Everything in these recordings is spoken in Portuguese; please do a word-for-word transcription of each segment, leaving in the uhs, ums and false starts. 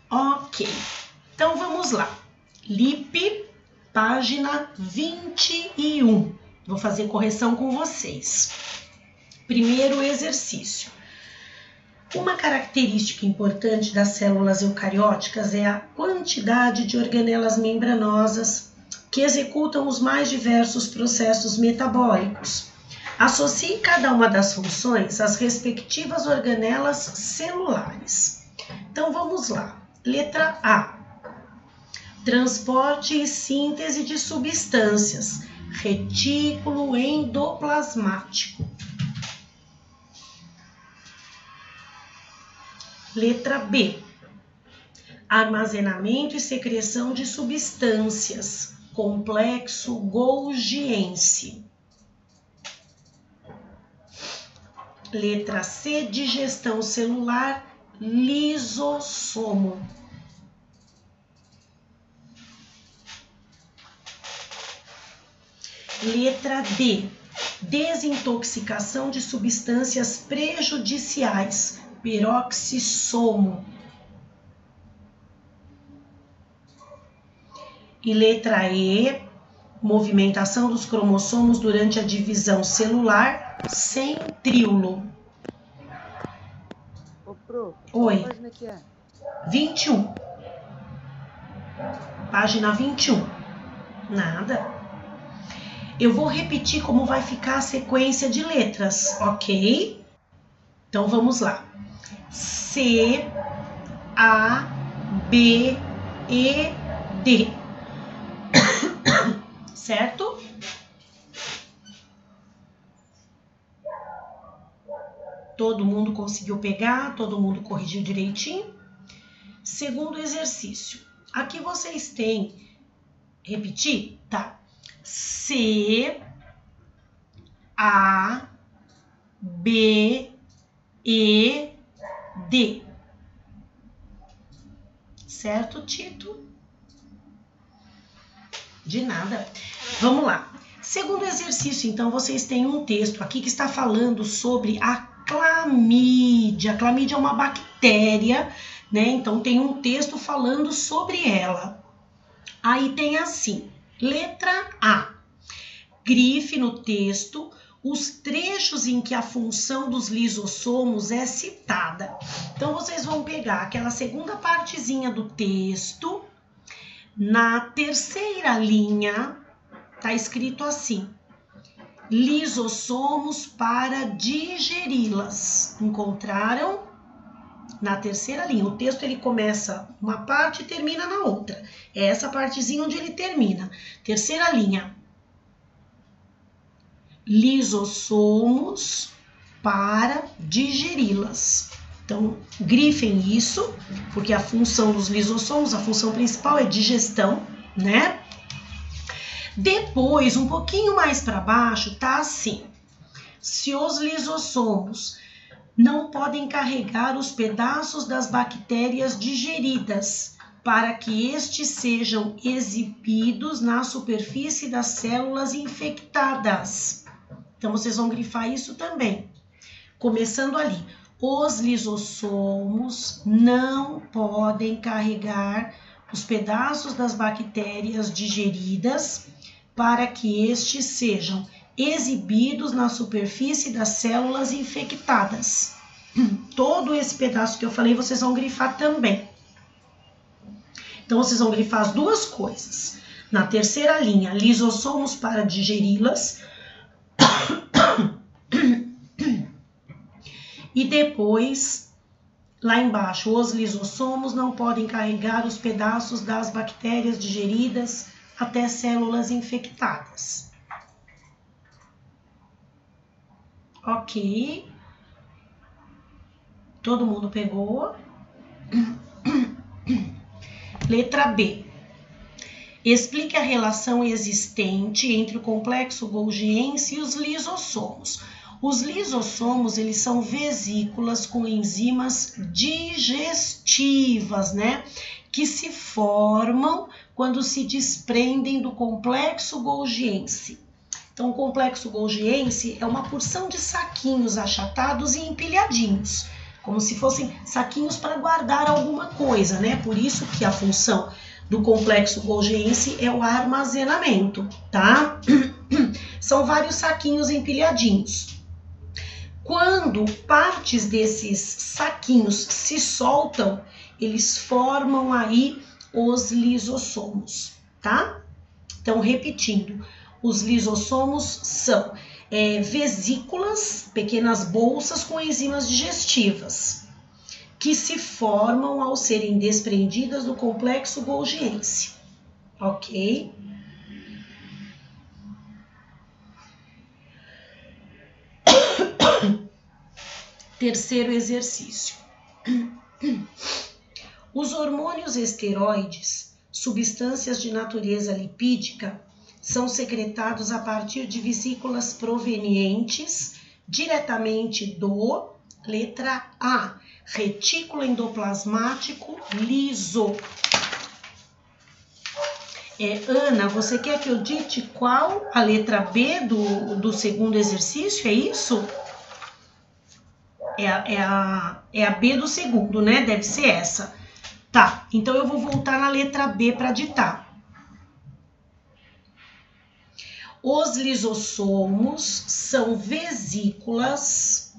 Ok, então vamos lá. L I P, página vinte e um. Vou fazer correção com vocês. Primeiro exercício. Uma característica importante das células eucarióticas é a quantidade de organelas membranosas que executam os mais diversos processos metabólicos. Associe cada uma das funções às respectivas organelas celulares. Então vamos lá. Letra A. Transporte e síntese de substâncias. Retículo endoplasmático. Letra B. Armazenamento e secreção de substâncias. Complexo golgiense. Letra C. Digestão celular. Lisossomo. Letra D. Desintoxicação de substâncias prejudiciais. Peroxissomo. E letra E. Movimentação dos cromossomos durante a divisão celular. Centríolo. Ô, Pro, Oi. que página que é? vinte e um. Página vinte e um. Nada. Eu vou repetir como vai ficar a sequência de letras, ok? Então vamos lá. C, A, B, E, D. Certo? Todo mundo conseguiu pegar? Todo mundo corrigiu direitinho? Segundo exercício. Aqui vocês têm... Repetir? Tá. C, A, B, E, D. Certo, Tito? De nada. Vamos lá. Segundo exercício, então, vocês têm um texto aqui que está falando sobre a clamídia. A clamídia é uma bactéria, né? Então, tem um texto falando sobre ela. Aí tem assim, letra A. Grife no texto os trechos em que a função dos lisossomos é citada. Então, vocês vão pegar aquela segunda partezinha do texto. Na terceira linha, tá escrito assim: lisossomos para digeri-las. Encontraram? Na terceira linha. O texto ele começa uma parte e termina na outra. É essa partezinha onde ele termina. Terceira linha. Lisossomos para digeri-las. Então, grifem isso, porque a função dos lisossomos, a função principal é digestão, né? Depois, um pouquinho mais para baixo, tá assim. Se os lisossomos não podem carregar os pedaços das bactérias digeridas para que estes sejam exibidos na superfície das células infectadas. Então, vocês vão grifar isso também. Começando ali. Os lisossomos não podem carregar os pedaços das bactérias digeridas para que estes sejam exibidos na superfície das células infectadas. Todo esse pedaço que eu falei, vocês vão grifar também. Então, vocês vão grifar as duas coisas. Na terceira linha, lisossomos para digeri-las. E depois, lá embaixo, os lisossomos não podem carregar os pedaços das bactérias digeridas até células infectadas. Ok. Todo mundo pegou? Letra B. Explique a relação existente entre o complexo golgiense e os lisossomos. Os lisossomos, eles são vesículas com enzimas digestivas, né? Que se formam quando se desprendem do complexo golgiense. Então, o complexo golgiense é uma porção de saquinhos achatados e empilhadinhos. como se fossem saquinhos para guardar alguma coisa, né? Por isso que a função do complexo golgiense é o armazenamento, tá? São vários saquinhos empilhadinhos. Quando partes desses saquinhos se soltam, eles formam aí os lisossomos, tá? Então, repetindo, os lisossomos são é, vesículas, pequenas bolsas com enzimas digestivas, que se formam ao serem desprendidas do complexo golgiense, ok? Terceiro exercício. Os hormônios esteroides, substâncias de natureza lipídica, são secretados a partir de vesículas provenientes diretamente do, letra A, retículo endoplasmático liso. É, Ana, você quer que eu dite qual a letra B do, do segundo exercício? É isso? É a, é, a, é a B do segundo, né? Deve ser essa. Tá, então eu vou voltar na letra B para ditar. Os lisossomos são vesículas.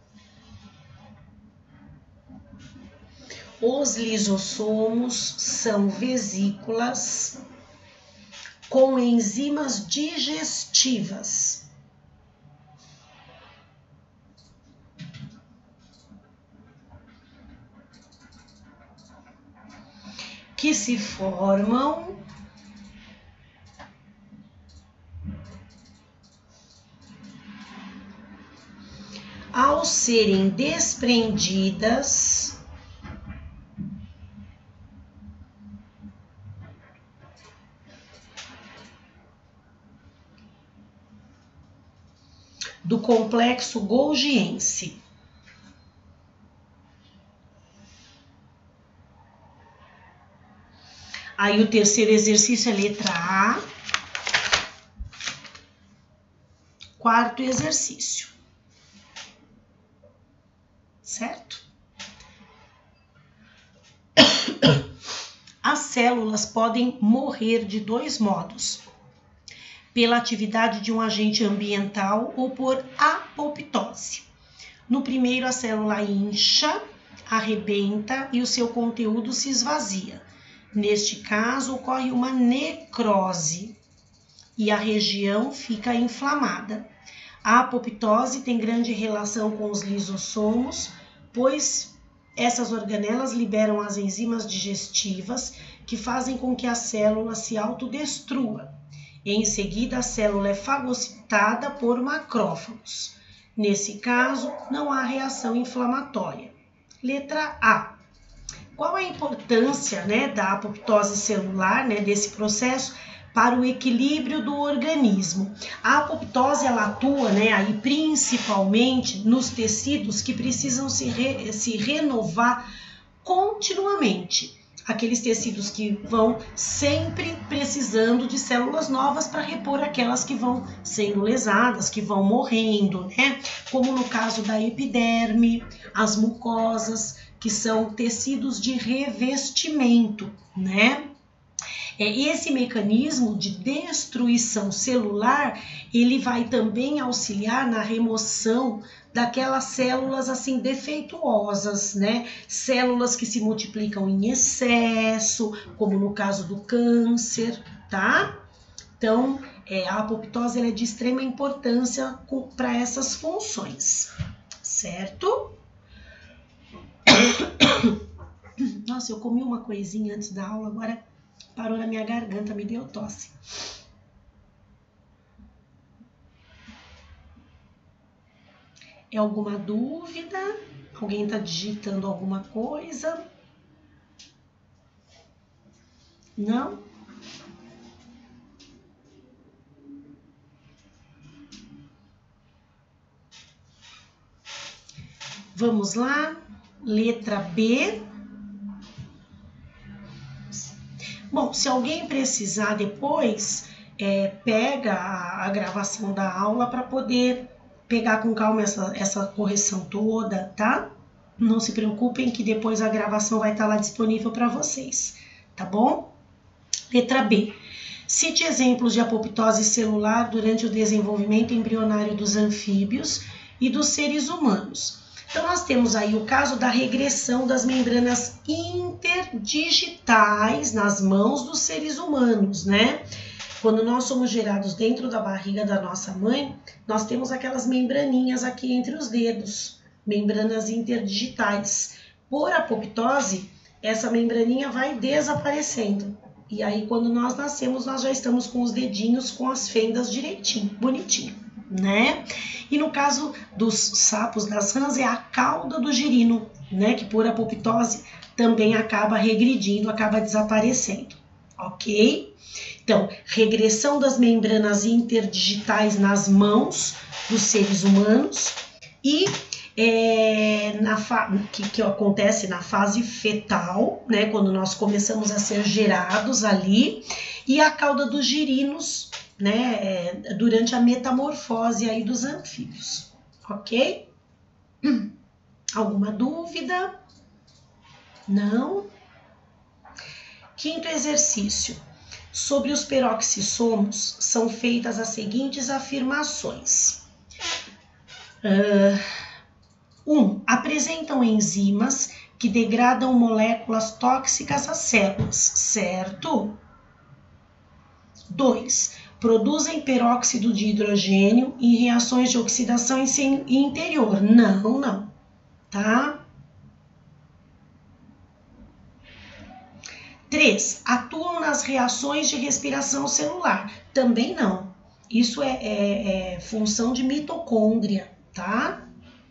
Os lisossomos são vesículas com enzimas digestivas. Que se formam ao serem desprendidas do complexo golgiense. Aí o terceiro exercício é letra A. Quarto exercício. Certo? As células podem morrer de dois modos: pela atividade de um agente ambiental ou por apoptose. No primeiro, a célula incha, arrebenta e o seu conteúdo se esvazia. Neste caso, ocorre uma necrose e a região fica inflamada. A apoptose tem grande relação com os lisossomos, pois essas organelas liberam as enzimas digestivas que fazem com que a célula se autodestrua. Em seguida, a célula é fagocitada por macrófagos. Nesse caso, não há reação inflamatória. Letra A. Qual a importância, né, da apoptose celular, né, desse processo, para o equilíbrio do organismo? A apoptose ela atua, né, aí principalmente nos tecidos que precisam se, re, se renovar continuamente. Aqueles tecidos que vão sempre precisando de células novas para repor aquelas que vão sendo lesadas, que vão morrendo, né? Como no caso da epiderme, as mucosas, que são tecidos de revestimento, né? E esse mecanismo de destruição celular, ele vai também auxiliar na remoção daquelas células assim defeituosas, né? Células que se multiplicam em excesso, como no caso do câncer, tá? Então, é, a apoptose ela é de extrema importância para essas funções, certo? Nossa, eu comi uma coisinha antes da aula, agora parou na minha garganta, me deu tosse. É alguma dúvida? Alguém está digitando alguma coisa? Não? Vamos lá, letra B. Bom, se alguém precisar depois, é, pega a, a gravação da aula para poder pegar com calma essa, essa correção toda, tá? Não se preocupem que depois a gravação vai estar lá disponível para vocês, tá bom? Letra B. Cite exemplos de apoptose celular durante o desenvolvimento embrionário dos anfíbios e dos seres humanos. Então, nós temos aí o caso da regressão das membranas interdigitais nas mãos dos seres humanos, né? Quando nós somos gerados dentro da barriga da nossa mãe, nós temos aquelas membraninhas aqui entre os dedos, membranas interdigitais. Por apoptose, essa membraninha vai desaparecendo. E aí, quando nós nascemos, nós já estamos com os dedinhos com as fendas direitinho, bonitinho, né? E no caso dos sapos, das rãs, é a cauda do girino, né? Que por apoptose também acaba regredindo, acaba desaparecendo, ok? Então, regressão das membranas interdigitais nas mãos dos seres humanos e é, na que, que acontece na fase fetal, né, quando nós começamos a ser gerados ali, e a cauda dos girinos, né, é, durante a metamorfose aí dos anfíbios, ok? Hum. Alguma dúvida? Não? Quinto exercício. Sobre os peroxissomos são feitas as seguintes afirmações. Uh, um. Apresentam enzimas que degradam moléculas tóxicas às células, certo? dois. Produzem peróxido de hidrogênio em reações de oxidação em interior. Não, não, tá? três. Atuam nas reações de respiração celular. Também não. Isso é, é, é função de mitocôndria, tá?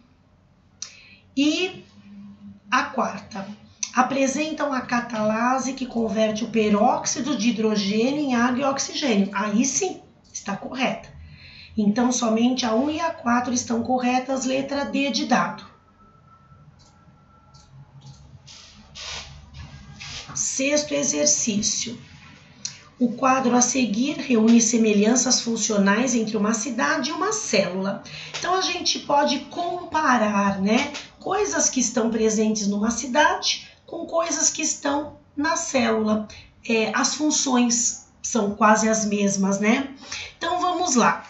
E a quarta. Apresentam a catalase que converte o peróxido de hidrogênio em água e oxigênio. Aí sim, está correta. Então, somente a um e a quatro estão corretas, letra D de dado. Sexto exercício. O quadro a seguir reúne semelhanças funcionais entre uma cidade e uma célula. Então, a gente pode comparar, né, coisas que estão presentes numa cidade com coisas que estão na célula. É, as funções são quase as mesmas, né? Então, vamos lá.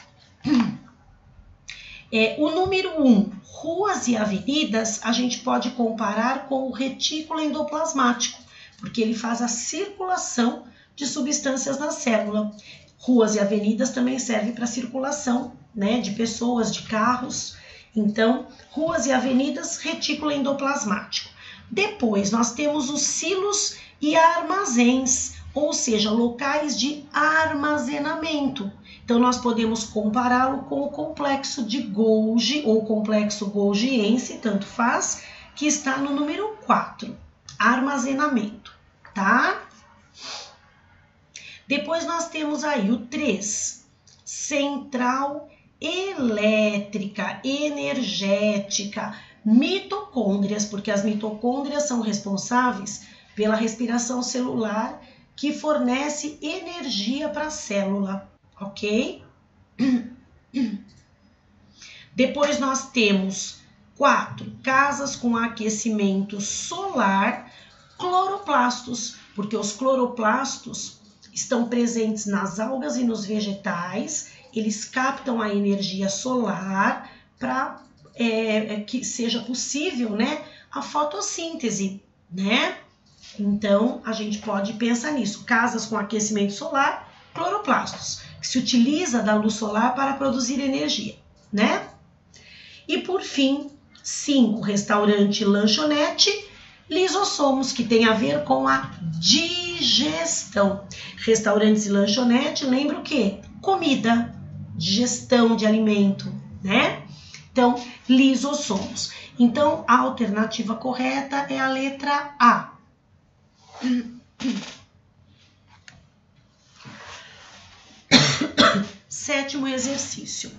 É, o número um, ruas e avenidas, a gente pode comparar com o retículo endoplasmático, porque ele faz a circulação de substâncias na célula. Ruas e avenidas também servem para circulação, né, de pessoas, de carros. Então, ruas e avenidas, retículo endoplasmático. Depois, nós temos os silos e armazéns, ou seja, locais de armazenamento. Então, nós podemos compará-lo com o complexo de Golgi, ou complexo golgiense, tanto faz, que está no número quatro, armazenamento, tá? Depois, nós temos aí o três, central elétrica, energética, mitocôndrias, porque as mitocôndrias são responsáveis pela respiração celular que fornece energia para a célula, ok? Depois nós temos quatro, casas com aquecimento solar, cloroplastos, porque os cloroplastos estão presentes nas algas e nos vegetais, eles captam a energia solar para é, que seja possível, né, a fotossíntese, né? Então, a gente pode pensar nisso. Casas com aquecimento solar, cloroplastos, que se utiliza da luz solar para produzir energia, né? E por fim, cinco, restaurante e lanchonete, lisossomos, que tem a ver com a digestão. Restaurantes e lanchonete, lembra o quê? Comida, digestão de alimento, né? Então, lisossomos. Então, a alternativa correta é a letra A. Sétimo exercício.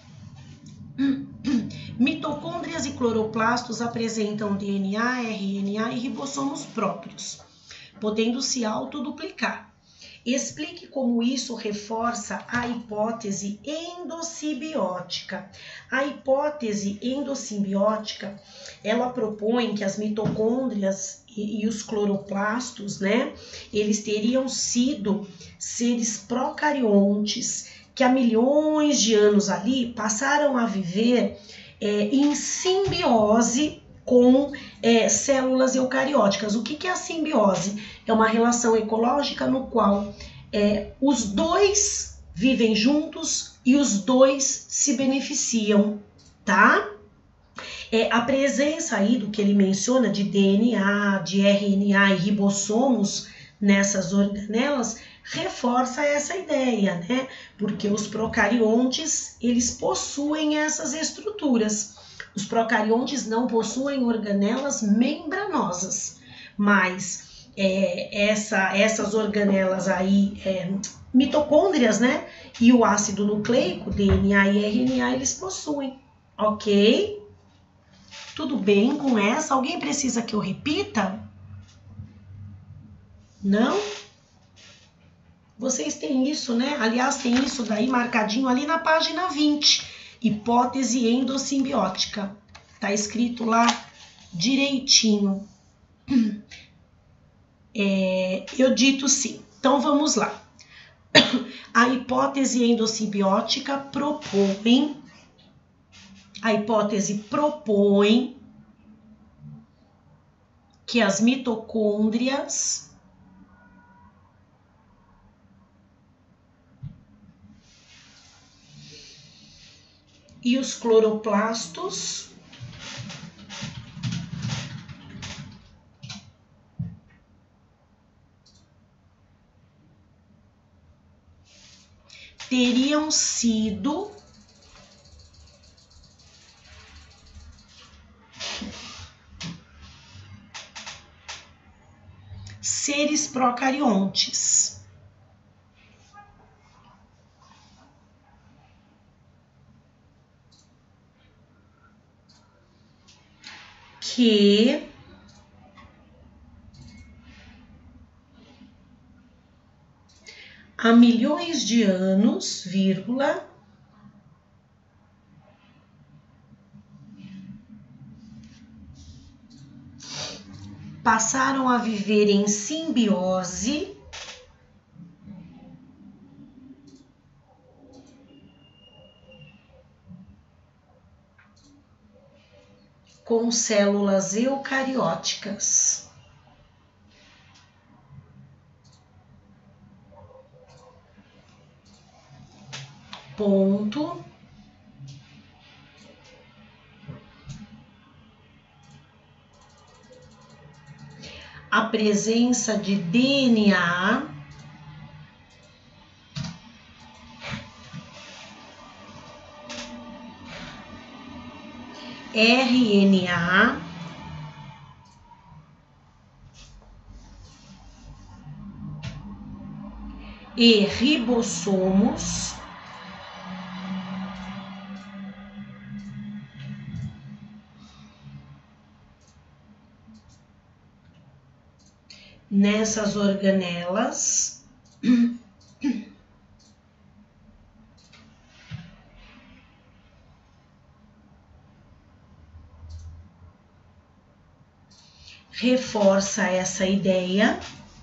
Mitocôndrias e cloroplastos apresentam D N A, R N A e ribossomos próprios, podendo se autoduplicar. Explique como isso reforça a hipótese endossimbiótica. A hipótese endossimbiótica, ela propõe que as mitocôndrias e, e os cloroplastos, né, eles teriam sido seres procariontes que há milhões de anos ali passaram a viver é, em simbiose com é, células eucarióticas. O que, que é a simbiose? É uma relação ecológica no qual é, os dois vivem juntos e os dois se beneficiam, tá? É, a presença aí do que ele menciona de D N A, de R N A e ribossomos nessas organelas reforça essa ideia, né? Porque os procariontes, eles possuem essas estruturas. Os procariontes não possuem organelas membranosas, mas é, essa, essas organelas aí, é, mitocôndrias, né? E o ácido nucleico, D N A e R N A, eles possuem, ok? Tudo bem com essa? Alguém precisa que eu repita? Não? Vocês têm isso, né? Aliás, tem isso daí marcadinho ali na página vinte. Hipótese endossimbiótica. Tá escrito lá direitinho. É, eu dito sim. Então, vamos lá. A hipótese endossimbiótica propõe... A hipótese propõe que as mitocôndrias e os cloroplastos teriam sido seres procariontes. Que há milhões de anos, vírgula, passaram a viver em simbiose com células eucarióticas. Ponto. A presença de D N A R N A e ribossomos nessas organelas reforça essa ideia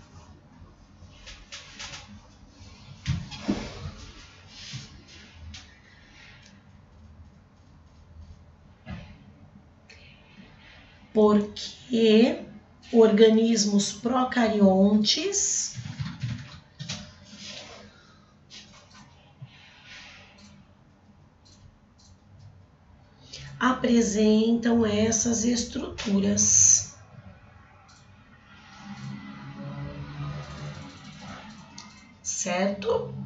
porque organismos procariontes apresentam essas estruturas. Certo?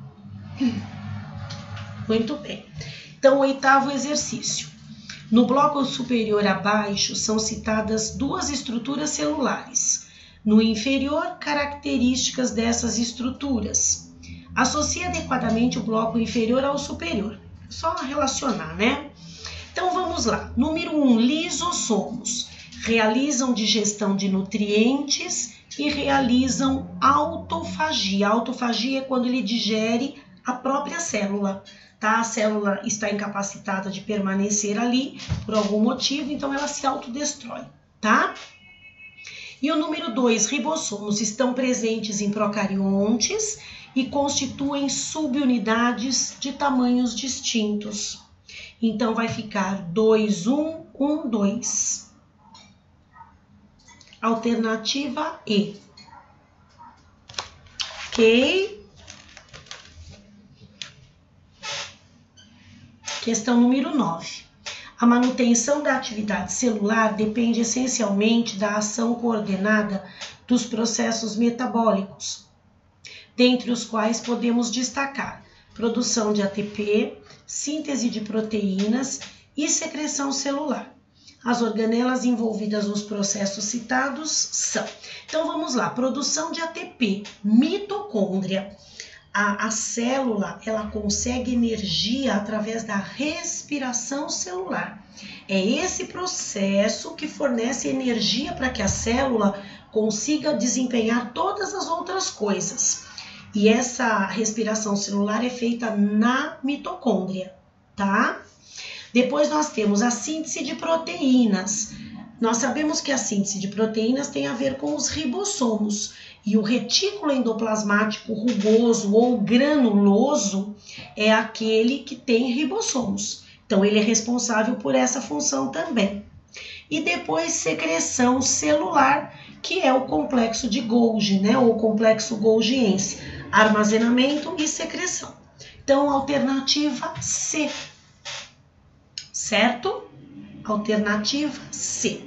Muito bem. Então, oitavo exercício. No bloco superior abaixo são citadas duas estruturas celulares. No inferior, características dessas estruturas. Associe adequadamente o bloco inferior ao superior. Só relacionar, né? Então, vamos lá. Número um, lisossomos. Realizam digestão de nutrientes e realizam autofagia. Autofagia é quando ele digere a própria célula, tá? A célula está incapacitada de permanecer ali por algum motivo, então ela se autodestrói, tá? E o número dois, ribossomos estão presentes em procariontes e constituem subunidades de tamanhos distintos. Então, vai ficar dois, um, um, dois. Alternativa E. Ok? Questão número nove. A manutenção da atividade celular depende essencialmente da ação coordenada dos processos metabólicos, dentre os quais podemos destacar produção de A T P, síntese de proteínas e secreção celular. As organelas envolvidas nos processos citados são... Então, vamos lá. Produção de A T P, mitocôndria. A, a célula, ela consegue energia através da respiração celular. É esse processo que fornece energia para que a célula consiga desempenhar todas as outras coisas. E essa respiração celular é feita na mitocôndria, tá? Depois nós temos a síntese de proteínas. Nós sabemos que a síntese de proteínas tem a ver com os ribossomos. E o retículo endoplasmático rugoso ou granuloso é aquele que tem ribossomos. Então, ele é responsável por essa função também. E depois, secreção celular, que é o complexo de Golgi, né? Ou complexo golgiense. Armazenamento e secreção. Então, alternativa C. Certo? Alternativa C.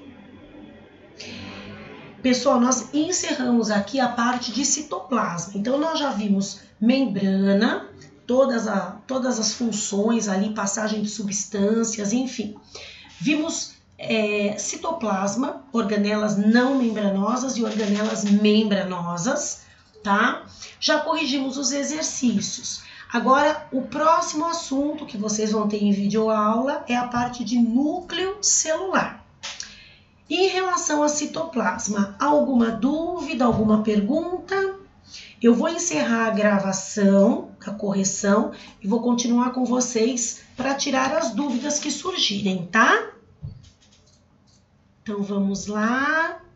Pessoal, nós encerramos aqui a parte de citoplasma. Então, nós já vimos membrana, todas, a, todas as funções ali, passagem de substâncias, enfim. Vimos é, citoplasma, organelas não membranosas e organelas membranosas, tá? Já corrigimos os exercícios. Agora, o próximo assunto que vocês vão ter em videoaula é a parte de núcleo celular. Em relação a citoplasma, alguma dúvida, alguma pergunta? Eu vou encerrar a gravação, a correção, e vou continuar com vocês para tirar as dúvidas que surgirem, tá? Então, vamos lá.